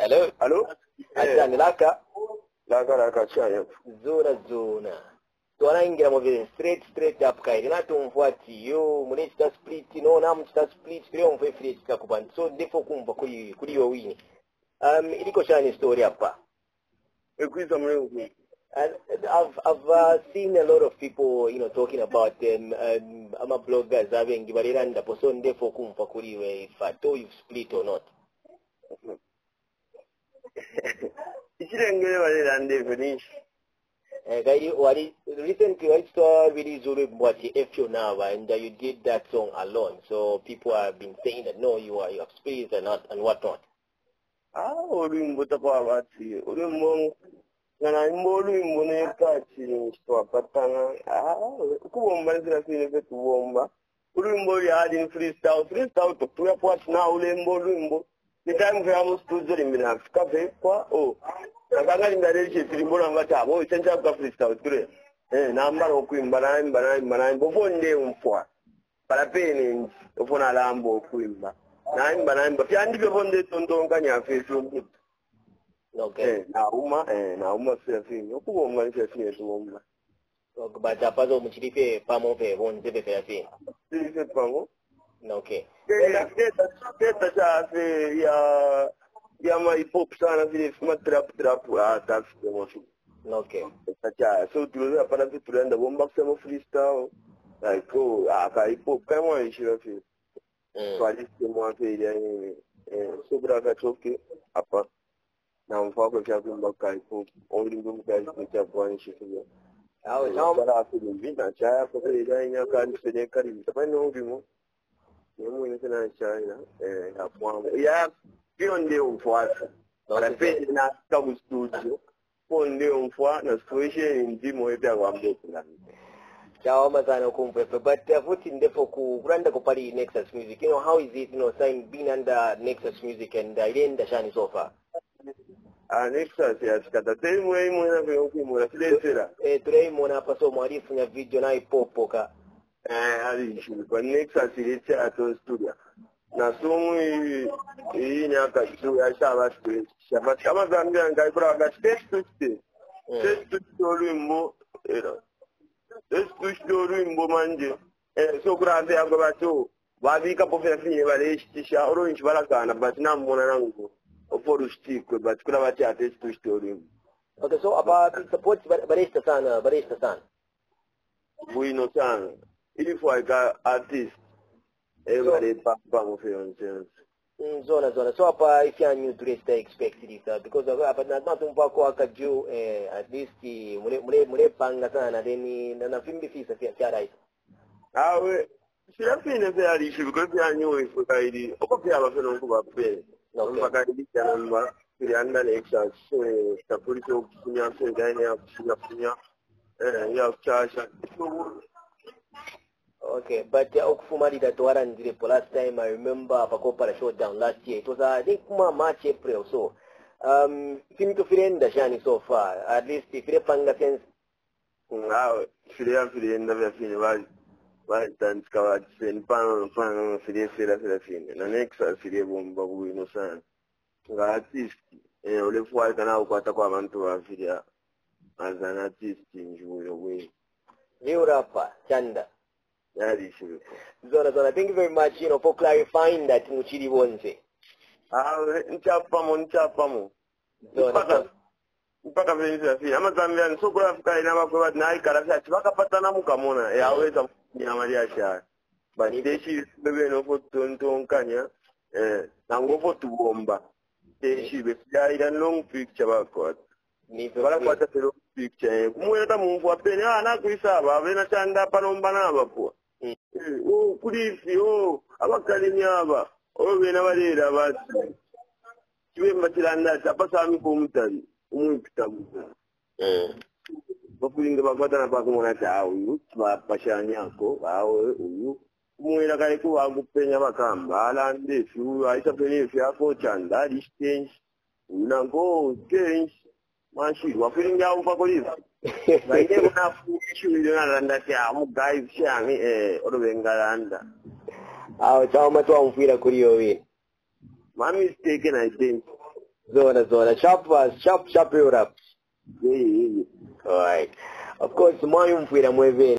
Hello. Hello? Achani laka. Laka chaya. Zona. Tuanaingira mu straight up kai. Natumfuati yo munechita split no namuchita split leo mfe free kubanda. So ndefo kumva kuri yo wini. Iliko shani story hapa. Ekwiza mwengu. And I've seen a lot of people, talking about them. I'm a blogger, having given the person therefore come for if I told you split or not. Recently I saw really Zulu Mwati Efyo now, and you did that song alone. So people have been saying that no, you have split and whatnot. Nana imbolu imbone kati swapatana kuomba zira fine kuomba ulu imbolu ya adin freestyle to tuya part na ule imbolu imbo the time for almost studio limina fika kwa nakanga lingareje imbolu ngata abo chenja kwa freestyle tule namba okuimba na bofo nde umfwa para pene ofona lambo okuimba na fyandi befo tondonga nya Facebook. Okay. Nauma serafini. Okubomba serafini tuomba. But apazo muchiripe pamo pe bonze pe serafini. Sisi pamo. Okay. Keta chafe ya ma hip hop sana vile sima trap tax emotion. Okay. Tacha so tuliza para tulienda bomba kusema freestyle like aka hip hop kama ishirafi. Twalisi mwafe ile sobra kachoke hapa. Na mfako kia kumbaka ipo olingo mkazi kia kwani shikilia. Sara afili mbina chaya kwa ile ina kani sene kari tapani ngimo. Nimo inasema chaya hapo. Ya hiyo ndio mfuasa. Para pili na kabu studio. Kwa ndio mfuasa na situation ndimo epya kwa mbona. Ciao mazana kumpe but futi ndefo kuranda ko pali Nexus Music. How is it being under Nexus Music and ilenda shani so far? Nexus ya skata temu na vyo kimura silesera tureimona paso mwalifu nya video na ipopoka ali shuli kwa Nexus ile ato studio na somu hii nyaka studio ya shaba studio shaba kama Zambia ngai bra ga test to limbo era test to limbo manje so grave ago bato babika pofia fine bale ishisha orange balakana but namona nangu for stick but kuna wati atest to story. Okay, so about support barista sana Buino sana ili for artist everybody papa mo fiance zona so apa if you new to stay expected it because apa not mpako akaju at least mure panga sana then na fimbi fisa fia right awe sirafine fia rishi because ya new ifo kaidi okofi aba feno kuba pe mpaka ndika namba kilianda Nexus tapuri to kunya ndani ya kunya ya chacha. Okay, but okufumali that warandire last time I remember pakopa la showdown last year. It was I think March April so. Seem to fienda shani so far. At least if you panga sense. Fienda vya fine bali tanskawa sen pano file fine. Na Nexus file bomba buino sana. Nga artist ole fuwa kana ukwata kwa abantu bafilia as an artist njuyo we. New rapper Chanda. Yari shibu. Zona, thank you very much, for clarifying that Muchiri wonse. Nchapa mo. Zona. Mpaka vile fia. Ama Zambia soko Afrika ina makwa na ikarafia chibaka patana mukamona. Yaweza nyamalia sha. But deshi bebe no foto kanya. Na ngofo tuomba. Deshi be ya ida long picture bako. Ni bala kwata long picture. Kumweta mungu apeni na kuisaba bena Chanda panomba na bapo. Kulisi abakali nyaba bena balera basi. Kiwe mbatiranda tapasami ko mutari. Umupitamu. Bakulinga bakwata na bakumona tawo bashanya yako awe uyu kumwera kale ko bagupenya bakamba alande su aisa peni fyako Chanda distance unango change mashi wafilinga upakolisa baide kuna fushi miliyona randa ya mugai shami orobengalanda chama tu amfira kuri yowe mami mistake I think Zona. Sharp, you rap. Yeah. Alright. Of course, mwayumvira mweve